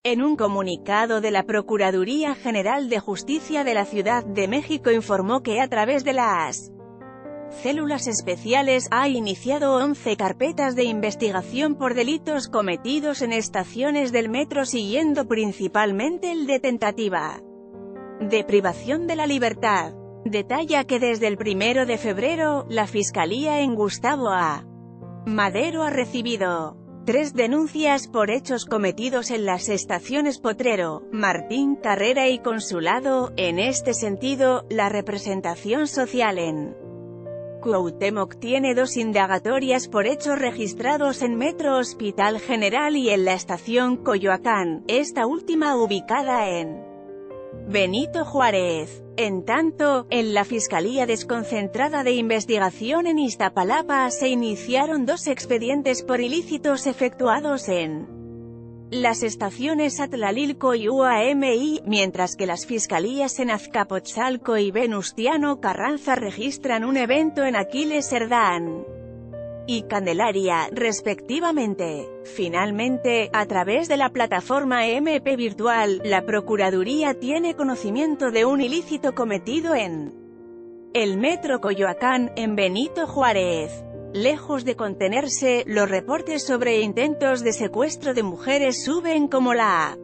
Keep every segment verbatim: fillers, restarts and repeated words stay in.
En un comunicado de la Procuraduría General de Justicia de la Ciudad de México informó que a través de las células especiales ha iniciado once carpetas de investigación por delitos cometidos en estaciones del metro, siguiendo principalmente el de tentativa de privación de la libertad. Detalla que desde el primero de febrero, la Fiscalía en Gustavo A. Madero ha recibido tres denuncias por hechos cometidos en las estaciones Potrero, Martín Carrera y Consulado. En este sentido, la representación social en Cuauhtémoc tiene dos indagatorias por hechos registrados en Metro Hospital General y en la estación Coyoacán, esta última ubicada en Benito Juárez. En tanto, en la Fiscalía Desconcentrada de Investigación en Iztapalapa se iniciaron dos expedientes por ilícitos efectuados en las estaciones Atlalilco y U A M I, mientras que las fiscalías en Azcapotzalco y Venustiano Carranza registran un evento en Aquiles Cerdán y Candelaria, respectivamente. Finalmente, a través de la plataforma M P Virtual, la Procuraduría tiene conocimiento de un ilícito cometido en el Metro Coyoacán, en Benito Juárez. Lejos de contenerse, los reportes sobre intentos de secuestro de mujeres suben como la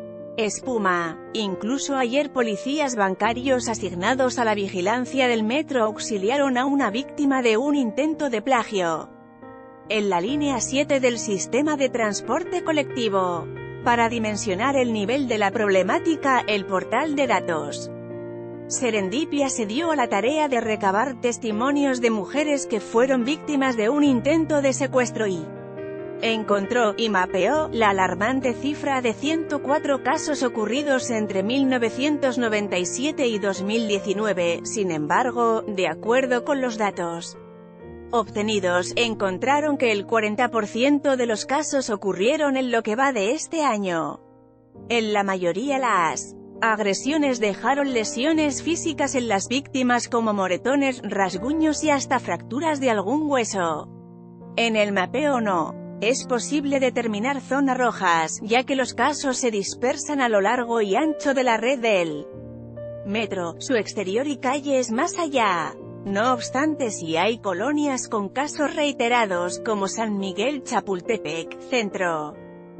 espuma. Incluso ayer policías bancarios asignados a la vigilancia del metro auxiliaron a una víctima de un intento de plagio en la línea siete del sistema de transporte colectivo. Para dimensionar el nivel de la problemática, el portal de datos Serendipia se dio a la tarea de recabar testimonios de mujeres que fueron víctimas de un intento de secuestro y encontró y mapeó la alarmante cifra de ciento cuatro casos ocurridos entre mil novecientos noventa y siete y dos mil diecinueve. Sin embargo, de acuerdo con los datos obtenidos, encontraron que el cuarenta por ciento de los casos ocurrieron en lo que va de este año. En la mayoría las agresiones dejaron lesiones físicas en las víctimas como moretones, rasguños y hasta fracturas de algún hueso. En el mapeo no es posible determinar zonas rojas, ya que los casos se dispersan a lo largo y ancho de la red del metro, su exterior y calles más allá. No obstante, sí hay colonias con casos reiterados, como San Miguel Chapultepec, Centro,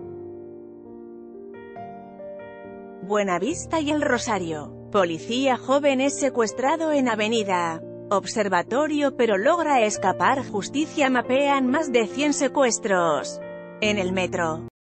Buenavista y El Rosario. Policía joven es secuestrado en Avenida Observatorio pero logra escapar. Justicia mapean más de cien secuestros en el metro.